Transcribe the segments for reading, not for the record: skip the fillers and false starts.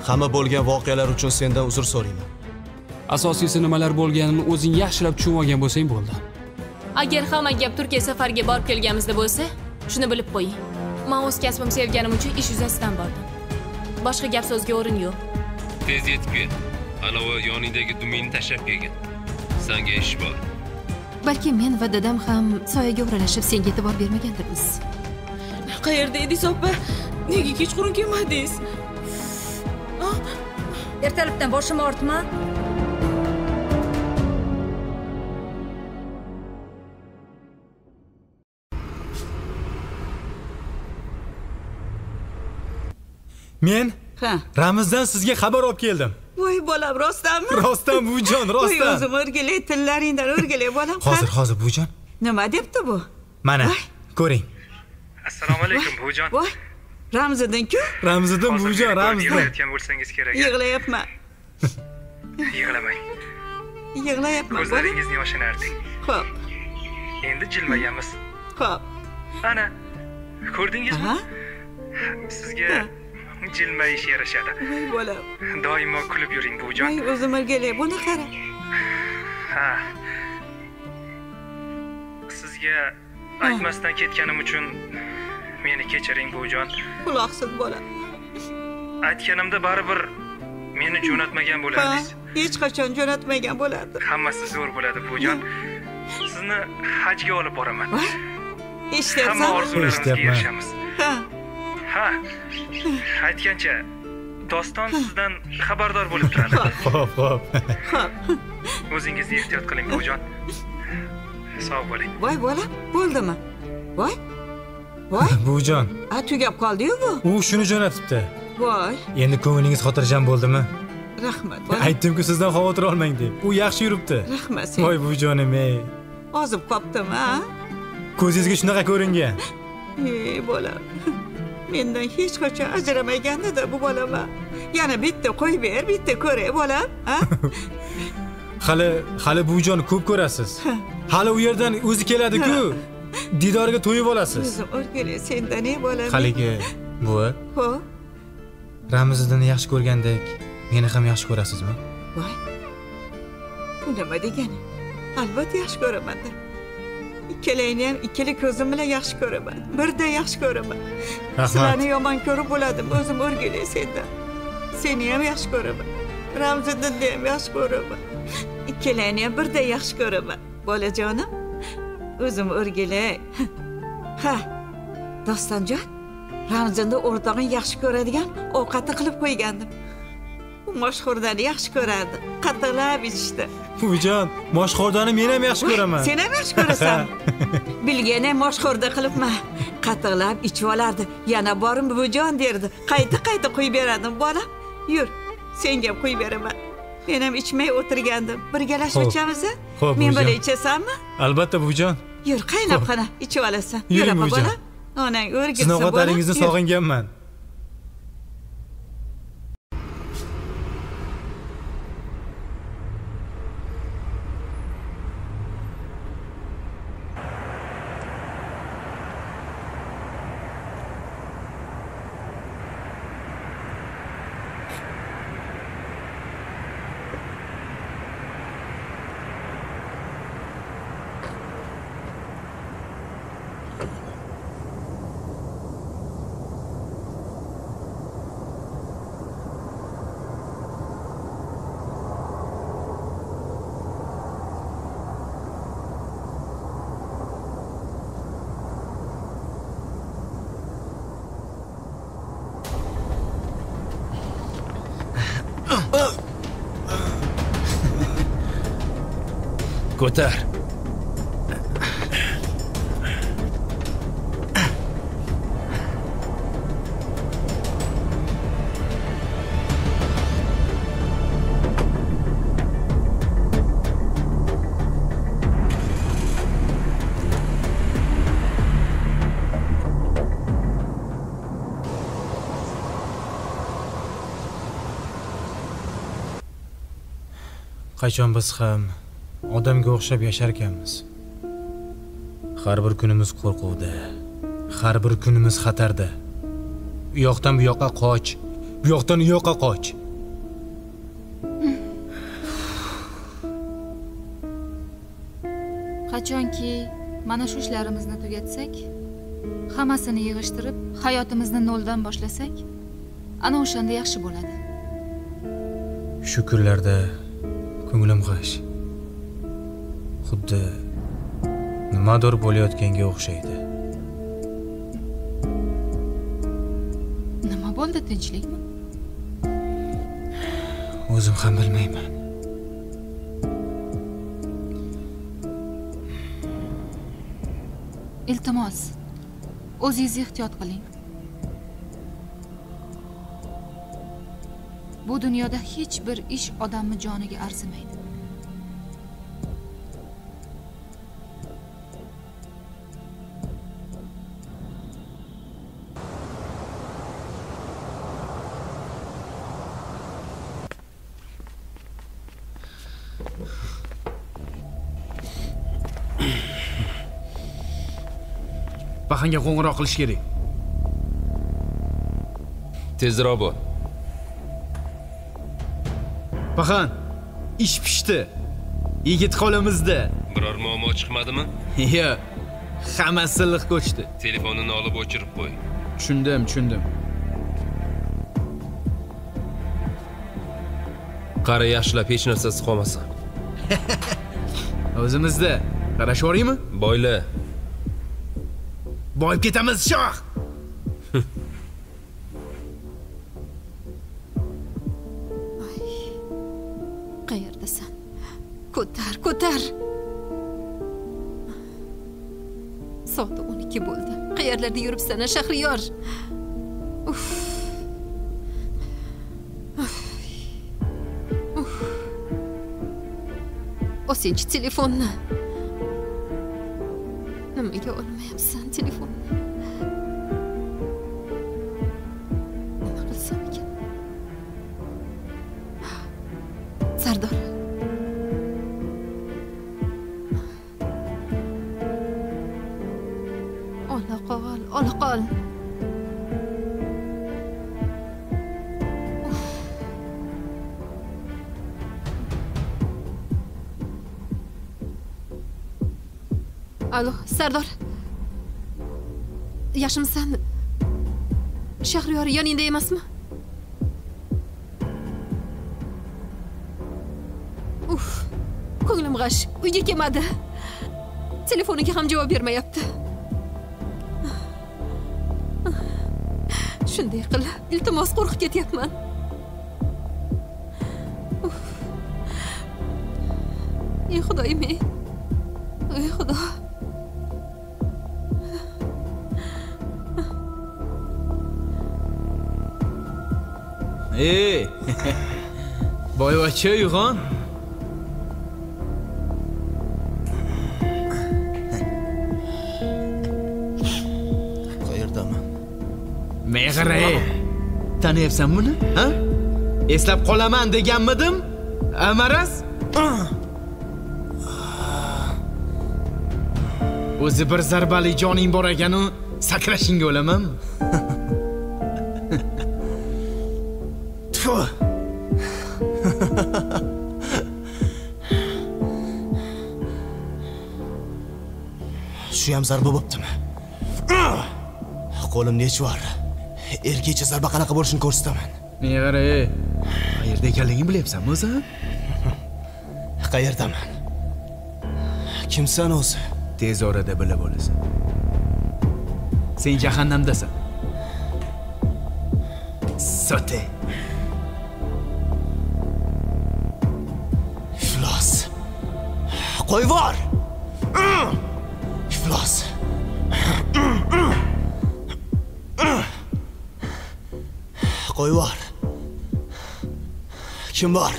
Hamma bo'lgan voqealar uchun sendan uzr so'rayman. Asosiysi nimalar bo'lganini o'zing yaxshilab tushunib olgan bo'lsang bo'ldi. Agar hamma gap Turkiya safariga borib kelganimizda bo'lsa, shuni bilib qo'ying. Men o'z kasbim sevganim uchun ish yuzasidan bordim. Boshqa gap so'zga o'rin yo'q. Tez yetib kel. Anavi yoningdagi dumingni tashlab kelgin. Senga ish bor. Balki men va dadam ham soyaga o'ralashib senga e'tibor bermagandirmiz. Qayerda edingiz opa? Nega kechqurun kelmadingiz? Ertalabdan boshim ortma. Men Ramizdan sizga xabar olib keldim. Voy bolam, rostdanmi? Rostdan buvijon, rostdan. Voy o'zim o'rgilay, tillaringdan o'rgilay bolam. Hozir buvijon. Nima debdi bu? Mana, ko'ring. Assalomu alaykum buvijon. Voy, Ramziddin-ku? Ramziddin buvijon, Ramziddin. Yig'layotgan bo'lsangiz kerak. Yig'layapman. Yig'lamang. Yig'layapman. Ko'zlaringizni yoshini arting. Xo'p. Endi jilmayamiz. Xo'p. Ana, ko'rdingizmi? Sizga jilmayish yarashadi. Voy bolam. Doimo kulib yuring buvijon. Voy o'zim o'rgilay, buni qara. Ha. Sizga aytmasdan ketganim uchun meni kechiring buvijon. Quloqsiz bolam. Aytganimda baribir meni jo'natmagan bo'lardingiz. Hech qachon jo'natmagan bo'lardi. Hammasi zo'r bo'ladi buvijon. Sizni hajga olib boraman. Eshityapsanmi? Hamma orzularimizga erishamiz. Ha. Aytgancha Doston sizdan xabardor bo'lib turadi. Xo'p. O'zingizni ehtiyot qiling buvijon. Sog' bo'ling. Voy bolam, bo'ldimi? Voy. Buvijon. Tugab qoldi-yu bu. U shuni jo'natibdi. Voy. Endi ko'nglingiz xotirjam bo'ldimi? Rahmat bolam. Aytdim-ku sizdan xavotir olmang deb. U yaxshi yuribdi. Rahmat. Voy buvijonim, ey. Ozib qopdim, ha? Ko'zingizga shunaqa ko'ringan. Ey bolam. Mendan hech qachon ajramagan-da bu bolam. Yana bitta qo'yib ber, bitta ko'ray bolam, ha? Hali buvijon ko'p ko'rasiz. Hali u yerdan o'zi keladi-ku. Didoriga to'yib olasiz. O'zim o'rgilay, sendan ne bolam? Haligi buvi. Xo'p. Ramiziddinni yaxshi ko'rgandek, meni ham yaxshi ko'rasizmi? Voy. Bu nima degani? Albatta yaxshi ko'raman-da. Ikkalayni ham ikkala ko'zim bilan yaxshi ko'raman. Birdan yaxshi ko'raman. Sizlarni yomon ko'rib bo'ladimi? O'zim o'rgilay sendan. Seni ham yaxshi ko'raman. Ramziddinni ham yaxshi ko'raman. Ikkalayni ham birdan yaxshi ko'raman. Bolajonim, o'zim o'rgilay. Ha. Dostonjon, Ramziddinni o'rtog'ing yaxshi ko'radigan ovqatni qilib qo'ygandim. U moshxo'rdani yaxshi ko'rardi. Qattiqlab ichishdi. Buvijon, moshxo'rdani men ham yaxshi ko'raman. Sen ham yaxshi ko'rasan. Bilgani moshxo'rda qilibman. Qattiqlab ichib olardi. Yana borim buvijon derdi. Qayta qo'yib beradim, bolam. Yur, senga ham qo'yib beraman. Men ham ichmay o'tirgandim. Birgalashib ichamiz? Men bilan ichasanmi? Albatta buvijon. Yur, qaynab qana, ichib olasan. Yur, bolam. Onang o'rgilsa, bolam. Siz ovqatlaringizni sog'inganman. Ko'tar. Qachon biz ham odamga o'xshab yashar ekanmiz. Har bir kunimiz qo'rquvda, har bir kunimiz xatarda. U yoqdan bu yoqqa qoch, bu Bu yoqdan u yoqqa qoch. Qachonki mana shu ishlarimizni tugatsak, hammasini yig'ishtirib, hayotimizni noldan boshlasak, ana o'shanda yaxshi bo'ladi. Shu kunlarda ko'nglim g'ash. Xuddi nimadir bo'layotganga o'xshaydi. Nima bo'ldi, tinchlikmi? O'zim ham bilmayman. Iltimos, o'zingiz ehtiyot qiling. Bu dunyoda hech bir ish odamni joniga arzimaydi. Bahanga qo'ng'iroq qilish kerak. Tezroq bo'l. Bahan, ish pishdi. Yigit qo'limizda. Biror muammo chiqmadimi? Yo, hammasi silliq ko'chdi. Telefonini olib o'chirib qo'y. Tushundim. Qara yaxshilab hech narsasi qolmasin. O'zimizda. Qarash yoraymi? Boyla. Boyib ketamiz, shoh. Qayerdasan? Ko'tar. Soat 12 bo'ldi. Qayerlarda yuribsan, Shahriyor? Osinchi telefonni. Nimaga olmayapsan telefonni? Nima qilsam ekan? Sardor. Ola qol. Alo, Sardor. Yaxshimisan? Shahriyor yoningda emasmi? Ko'nglim g'ash. Uyga kelmadi. Telefoniga ham javob bermayapti. Shunday qil. Iltimos, qo'rqib ketyapman. Ey Xudoyim. Ey Xudo. Boyvachcha uyg'on. Qayerdaman? Meg'ira. Taniyapsan buni? Ha? Eslab qolaman deganmidim? Amaras? O'zi bir zarbali joning bor ekan-u, sakrashingga o'lamanmi? Tfu. Shu ham zarba bo'ptimi? Qo'lim nechvar. Erkakcha zarba qanaqa bo'lishini ko'rsataman. Meg'ira, qayerda ekanligingni bilyapsanmi o'zi? Qayerdaman? Kimsan o'zi? Tez orada bilib olasan. Sen jahannamdasan. Sote. Iflos. Qo'yvor. Iflos. Qo'yvor. Kim bor?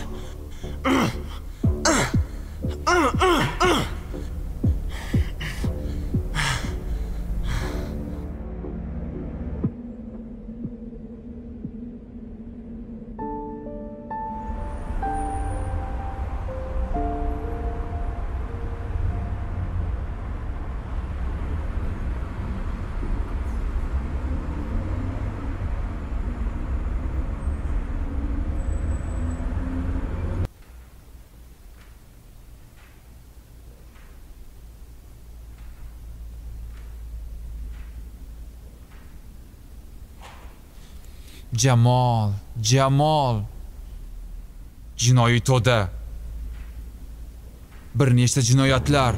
Jamol. Jinoiy to'da. Bir nechta jinoyatlar.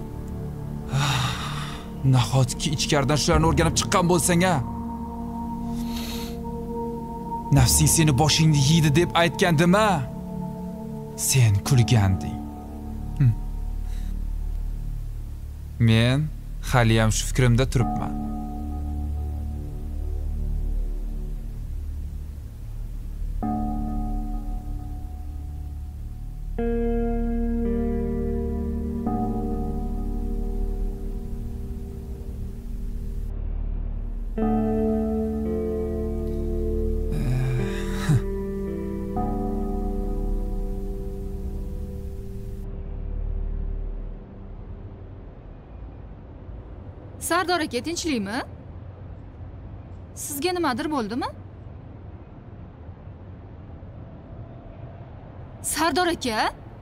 Nahotki ichkaridan shularni o'rganib chiqqan bo'lsang-a? Nafsing seni boshingni yeydi deb aytgandim-a? Sen kulganding. Men hali ham shu fikrimda turibman. Sardor aka, tinchlikmi? Sizga nimadir bo'ldimi? Sardor aka?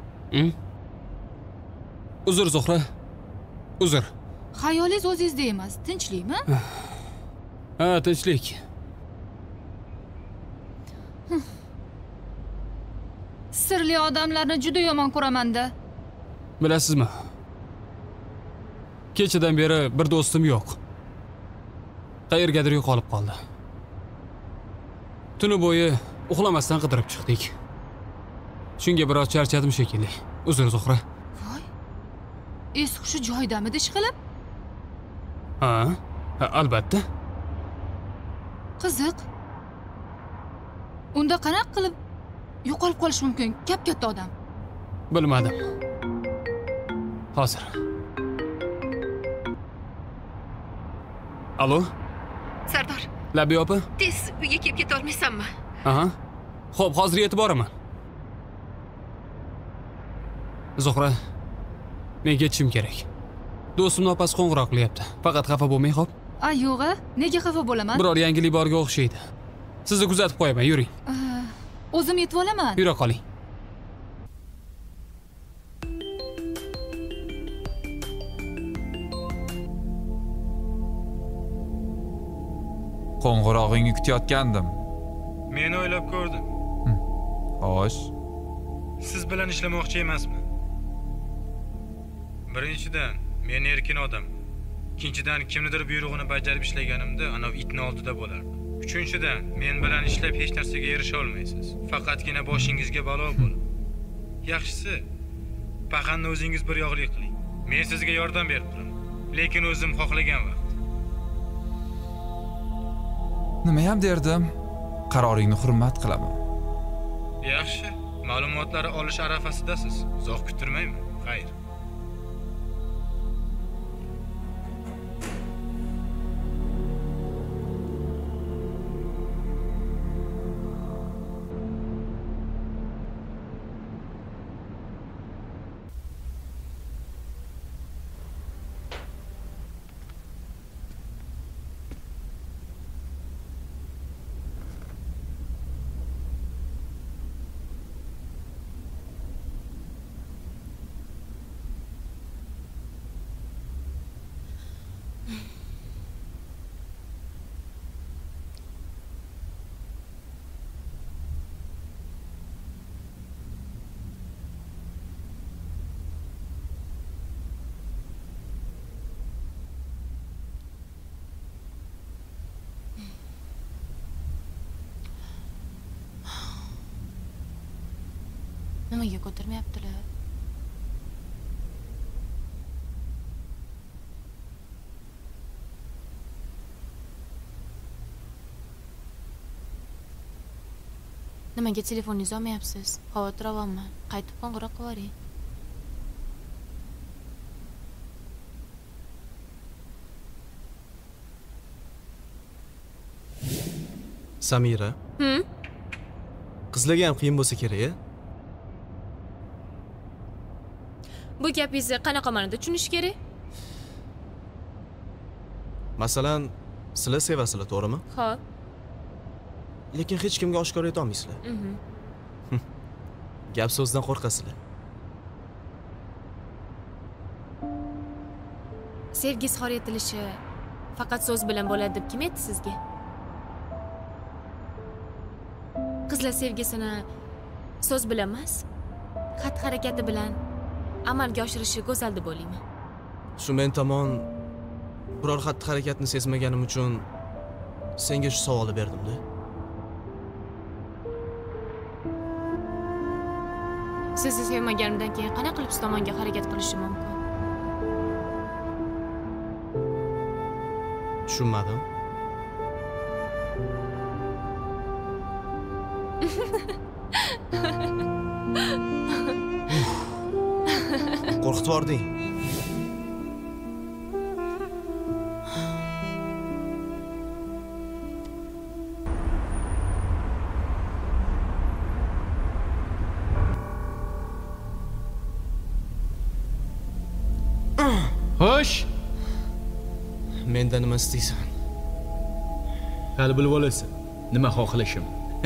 Uzr Zuhra. Uzr. Xayolingiz o'zingizda emas, tinchlikmi? Ha, tinchlik. Sirli odamlarni juda yomon ko'raman-da. Bilasizmi? Kechadan beri bir do'stim yo'q. Qayergadir yo'qolib qoldi. Tuni bo'yi uxlamasdan qidirib chiqdik. Shunga biroz charchadim shekilli. Uzr Zuhra. Voy. Es-hushi joyidamidi ishqilib? Ha, albatta. Qiziq. Unda qanaqa qilib yo'qolib qolish mumkin? Katta odam. Bilmadim. Hozir. Alo? Sardor. Labi opa? Tez uyga kelib keta olmaysanmi? Aha. Xo'p, hozir yetib boraman. Zuhra, men ketishim kerak. Do'stimning opasi qo'ng'iroq qilyapti. Faqat xafa bo'lmang, xo'p? Yo'q-a, nega xafa bo'laman? Biror yangilik borga o'xshaydi. Sizni kuzatib qo'yaman, yuring. O'zim yetib olaman. Yura qoling. Qo'ng'irog'ingni kutayotgandim. Men o'ylab ko'rdim. Xo'sh. Siz bilan ishlamoqchi emasman. Birinchidan, men erkin odam. Ikkinchidan, kimnidir buyrug'ini bajarib ishlaganimda, ana itning oldida bo'lardim. Uchinchidan, men bilan ishlab hech narsaga erisha olmaysiz. Faqatgina boshingizga balo bo'lib. Yaxshisi, paxanni o'zingiz bir yo'g'li qiling. Men sizga yordam berib turaman, lekin o'zim xohlagan vaqt. Nima ham derdim? Qaroringni hurmat qilaman. Yaxshi, ma'lumotlari olish arafasidasiz. Uzoq kuttirmayman. Xayr. Nimaga ko'tarmayaptilar? Nimaga telefoningizni olmayapsiz? Xavotir olyapman. Qaytib qo'ng'iroq qilavering. Samira. Qizlarga ham qiyin bo'lsa kerak-a? Bu gapingizni qanaqa ma'noda tushunish kerak? Masalan, sizlar sevasizlar, to'g'rimi? Xo'p. Lekin hech kimga oshkor eta olmaysizlar. Gap so'zdan qo'rqasizlar. Sevgi izhor etilishi faqat so'z bilan bo'ladi deb kim aytdi sizga? qizlar sevgisini so'z bilan emas, xatti-harakati bilan amalga oshirishi go'zal deb o'ylayman. Shu men tomon biror xatti-harakatni sezmaganim uchun senga shu savolni berdim-da. Sizni sevmaganimdan keyin qana qilib siz tomonga harakat qilishim mumkin? Tushunmadim. Qo'rqitib yubording. Xo'sh, Mendan nima istaysan? hali bilib olasan. Nima xohlashim?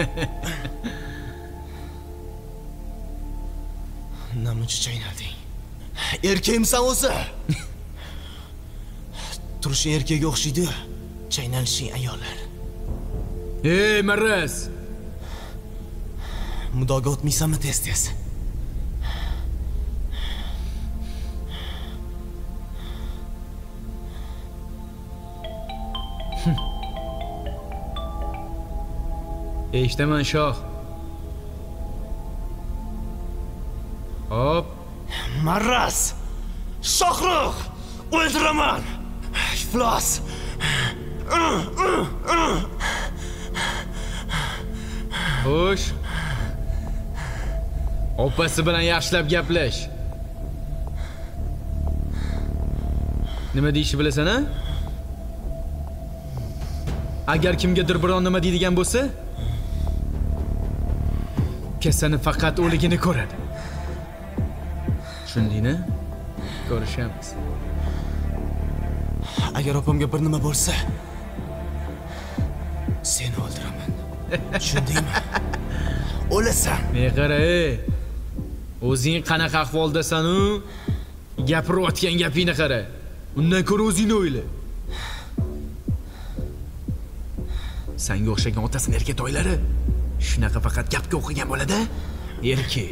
Namuncha chaynalding? Erkakmisan o'zi? Turishing erkakga o'xshaydi, chaynalishing ayollar. Ey, Maraz! Mudoga o'tmaysanmi tez-tez? Eshitaman, shoh. Hop. Maraz! Shohruh! O'ldiraman! Iflos! Xo'sh. Opasi bilan yaxshilab gaplash. Nima deyishni bilasan, a? Agar kimgadir biron nima deydigan bo'lsa, kasani faqat o'ligini ko'radi. Tushundingmi? Ko'rishamiz. Agar opamga bir nima bo'lsa, seni o'ldiraman. Tushundingmi? O'lasan. Ne qara, ey. O'zing qanaqa ahvoldasan-u? Gapirayotgan gapingni qara. Undan ko'ra o'zingni o'yla. Senga o'xshagan otasini erkatoylari shunaqa faqat gapga o'qigan bo'ladi. Erkak.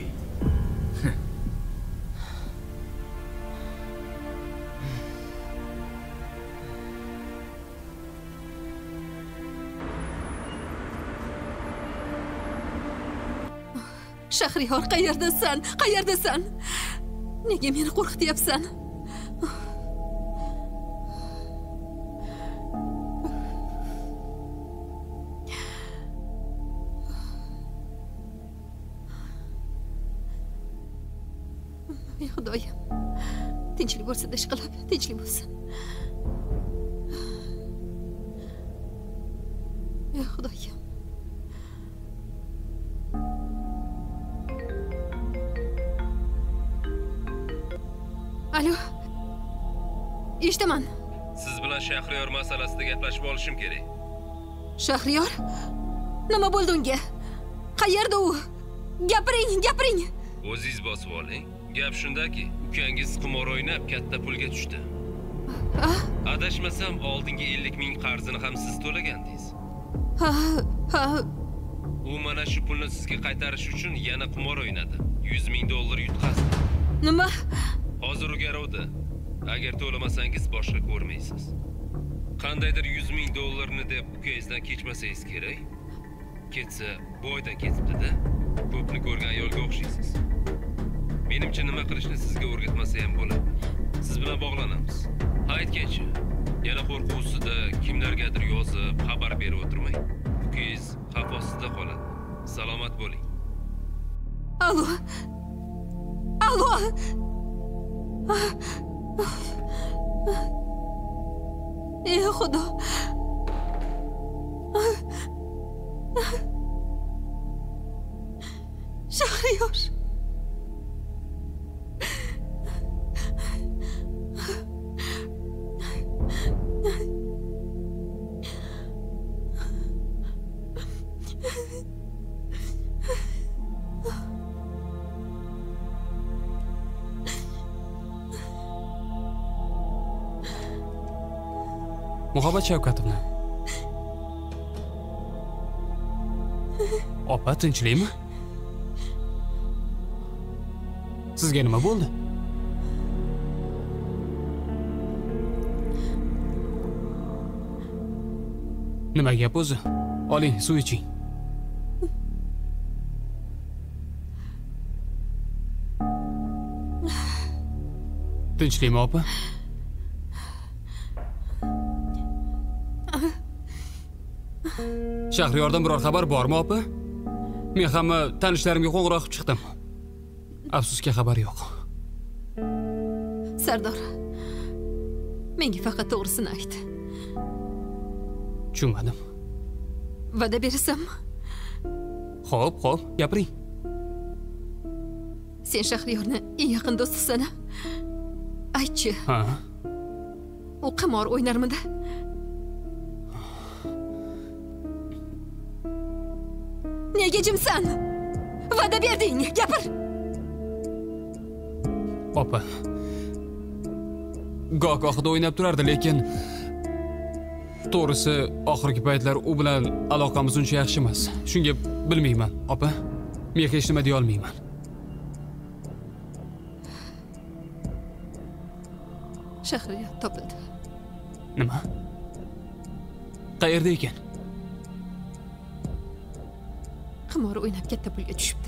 Shahriyor, qayerdasan? Qayerdasan? Nega meni qo'rqityapsan? Ey Xudoyim. Tinchlik bo'lsin, ishqilib, tinchlik bo'lsin. Ey Xudoyim. Alo. Eshitaman. Siz bilan Shahriyor masalasida gaplashib olishim kerak. Shahriyor? Nima bo'ldi unga? Qayerda u? Gapiring, gapiring. O'zingiz bosib oling. Gap shundaki, ukangiz qimor o'ynab katta pulga tushdi. Adashmasam, oldingi 50 ming qarzini ham siz to'lagandingiz. Ha. U mana shu pulni sizga qaytarish uchun yana qimor o'ynadi. 100 ming dollar yutqazdi. Nima? Hozir u garovda. Agar to'lamasangiz boshqa ko'rmaysiz. Qandaydir 100 ming dollarni deb ukangizdan kechmasangiz kerak. Ketsa, boydan ketibdi-da. Ko'pni ko'rgan ayolga o'xshaysiz. Menimcha nima qilishni sizga o'rgatmasa ham bo'ladi. Siz bilan bog'lanamiz. Aytgancha, yana qo'rquv ustida kimlargadir yozib, xabar berib o'tirmang. Ukangiz xavf ostida qoladi. Salomat bo'ling. Alo. Alo. Ey Xudo. Shahriyor. Muhabbat Shavkatovna. Opa, tinchlikmi? Sizga nima bo'ldi? Nima gap o'zi? Oling, suv iching. Tinchlikmi, opa? Shahriyordan biror xabar bormi, opa? Men hamma tanishlarimga qo'ng'iroq qilib chiqdim. Afsuski xabar yo'q. Sardor, menga faqat to'g'risini ayt. Tushunmadim. Va'da berasanmi? Xo'p, gapiring. Sen Shahriyorni eng yaqin do'stisan-a? Aytchi. Ha. U qimor o'ynarmidi? Nega jimsan? Va'da berding, gapir. Opa. Goh-gohida o'ynab turardi, lekin to'g'risi oxirgi paytlar u bilan aloqamiz uncha yaxshi emas. Shunga bilmayman, opa. Men hech nima deya olmayman. Shahriyor topildi. Nima? Qayerda ekan? Qimor o'ynab katta pulga tushibdi.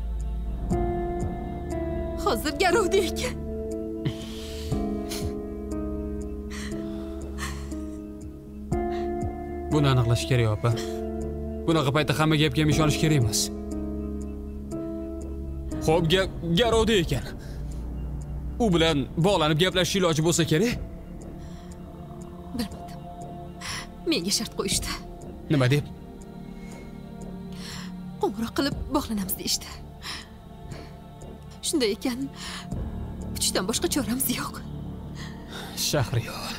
Hozir garovda ekan. Buni aniqlash kerak, opa. Bunaqa paytda hamma gapga ham ishonish kerak emas. Xo'p, garovda ekan. U bilan bog'lanib gaplashish iloji bo'lsa kerak. Bilmadim. Menga shart qo'yishdi. Nima deb? Qo'ng'iroq qilib bog'lanamiz deyishdi. Shunday ekan, kuchdan boshqa choramiz yo'q. Shahriyor.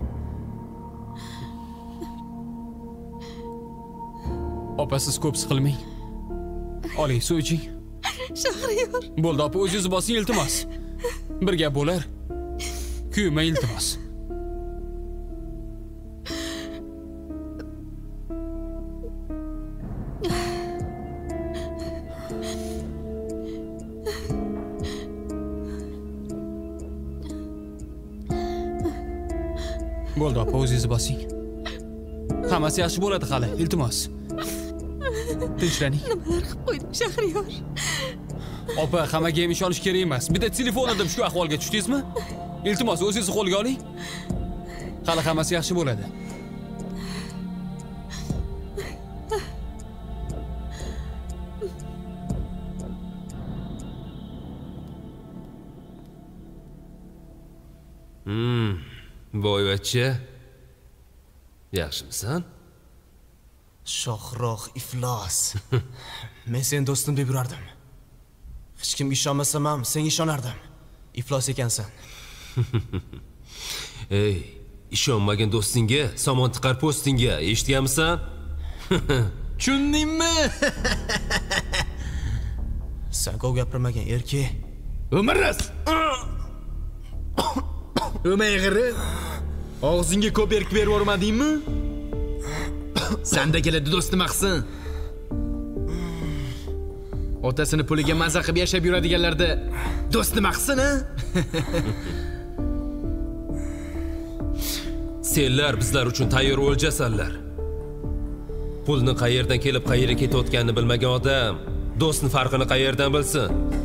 Opa, siz ko'p siqilmang. Oling, suv iching. Shahriyor. Bo'ldi, opa, o'zingiz bosing, iltimos. Bir gap bo'lar. Kuyma, iltimos. Bo'ldi, opa, o'zingiz bosing. Hammasi yaxshi bo'ladi hali, iltimos. Tinchlaning. Nimalar qilib qo'yding, Shahriyor? Opa, hammaga ham ishonish kerak emas. Bitta telefonda shu ahvolga tushdingizmi? Iltimos, o'zingizni qo'lga oling. Hali hammasi yaxshi bo'ladi. Boyvachcha. Yaxshimisan? Shohroq iflos. Men sen do'stim deb yurardim. Hech kim ishonmasam ham senga ishonardim. Iflos ekansan. Ey, ishonmagan do'stingga somon tiqar postingga, eshitganmisan? Tushundingmi? Sen ko'p gapirmagan erkak. O'miras. O'mayg'iri. Og'zingga ko'p erk berib o'rmadingmi? Sanda keladi do'stim axsin. Otasini puliga maza qilib yashab yuradiganlarda do'stim axsin-a? Senlar bizlar uchun tayyor o'ljasanlar. Pulni qayerdan kelib qayerga ketayotganini bilmagan odam do'stning farqini qayerdan bilsin?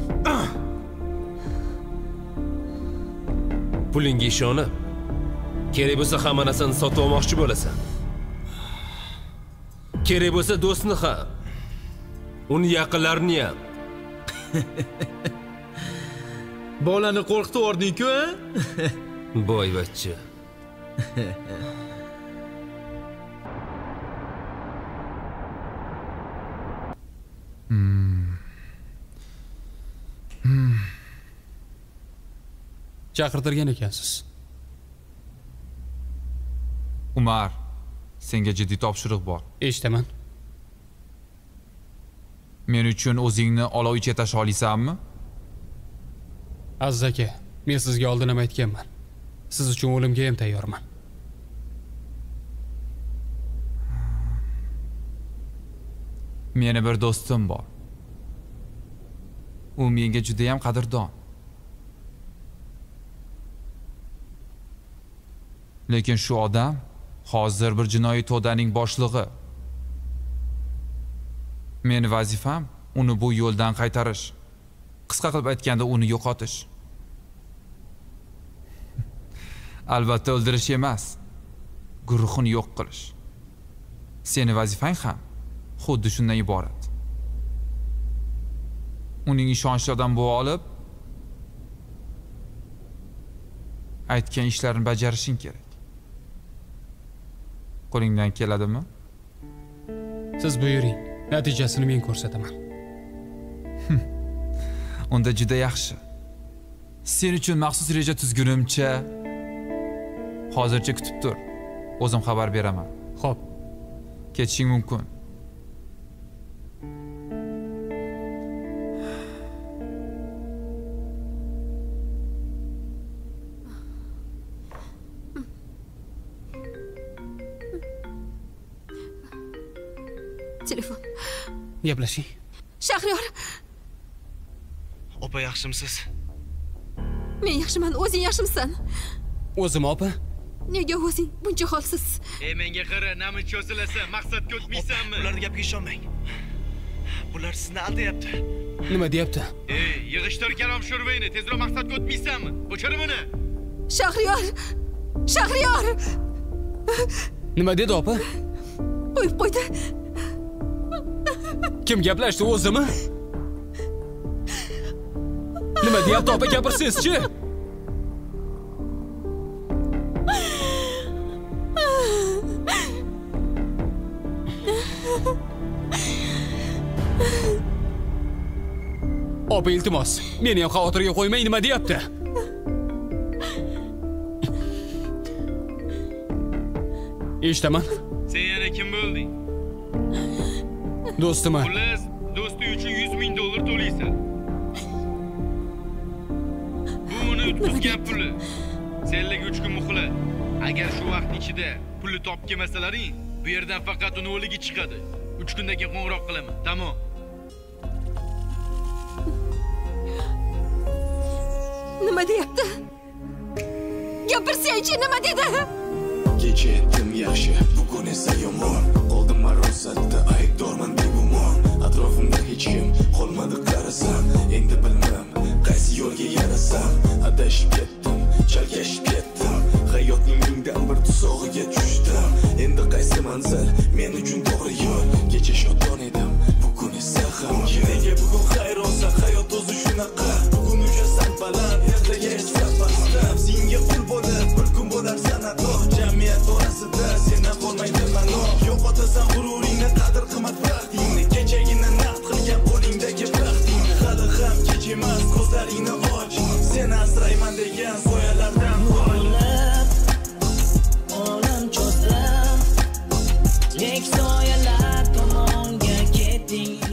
Pulingga ishonib, kerak bo'lsa hamma narsani sotib olmoqchi bo'lasan. Kerak bo'lsa do'stni ham, uni yaqinlarini ham. Bolani qo'rqitib o'rding-ku, a? Boyvachcha. Chaqirtirgan ekansiz. Umar, senga jiddiy topshiriq bor. Eshitaman. Men uchun o'zingni olov ichga tasha olasanmi? Aziz aka, men sizga oldin ham aytganman. Siz uchun o'limga ham tayyorman. Meni bir do'stim bor. U menga juda ham qadrdon. Lekin shu odam hozir bir jinoiy to'daning boshlig'i. Meni vazifam uni bu yo'ldan qaytarish. Qisqa qilib aytganda uni yo'qotish. Albatta o'ldirish emas, guruhini yo'q qilish. Seni vazifang ham xuddi shundan iborat. Uning ishonchli odam bo'lib olib, aytgan ishlarini bajarishing kerak. Qo'lingdan keladimi? Siz buyuring, natijasini men ko'rsataman. Unda juda yaxshi. Sen uchun maxsus reja tuzgunimcha hozircha kutib tur. O'zim xabar beraman. Xo'p. Ketishing mumkin. Telefon. Gaplashing. Shahriyor, Opa, yaxshimisiz? men yaxshiman, o'zing yaxshimisan? O'zim opa. Nega o'zing buncha holsiz? Menga qara, nami cho'zilasa, maqsadga o'tmaysanmi? Ularning gapiga ishonmang. Bular sizni aldayapti. Nima deyapti? Yig'ishtir kalom shurvayni, tezroq maqsadga o'tmaysanmi? O'chir buni. Shahriyor! Shahriyor! Nima dedi opa? Qo'yib qo'ydi. Kim gaplashdi, o'zimi? Nima deyapti opa, gapirsangiz-chi? Opa, iltimos, meni ham xavotirga qo'ymang, nima deyapti? Eshitaman. Sen yana kim bo'lding? Do'stiman. Xullas, do'sti uchun 100 ming dollar to'laysan. Bu uni o'tkazgan puli. Senlarga 3 kun muhlat. Agar shu vaqt ichida pulni topib kelmasalaring, bu yerdan faqat uni o'ligi chiqadi. 3 kundan keyin qo'ng'iroq qilaman. Tamom. Nima deyapti? Gapirsang-chi, nima dedi? Kecha etdim yaxshi, bugun esa yomon. Qoldim marosatda, aybdorman begumon. Atrofimda hech kim qolmadi qarasam. Endi bilmam, qaysi yo'lga yarasam. Adashib ketdim, chalkashib ketdim. Hayotning mingdan bir tuzog'iga tushdim. Endi qaysi manzil men uchun to'g'ri yo'l? Kecha shodon edim, bugun esa g'am. Nega bugun xayr olsa, hayot o'zi shunaqa. Bugun ushasan baland, ertaga esa pastda. Senga qul bo'lib, bir kun bo'lar sanador. Jamiyat orasida sendan qolmaydi ma'no. Yo'qotasan g'ururingni, qadr qimmat vaqtingni. Kechagina naqd qilgan qo'lingdagi baxtingni. Hali ham kech emas, ko'zlaringni och. Seni asrayman degan soyalardan qo'llab olam cho'zdim. Nek soyalar tomonga ketding.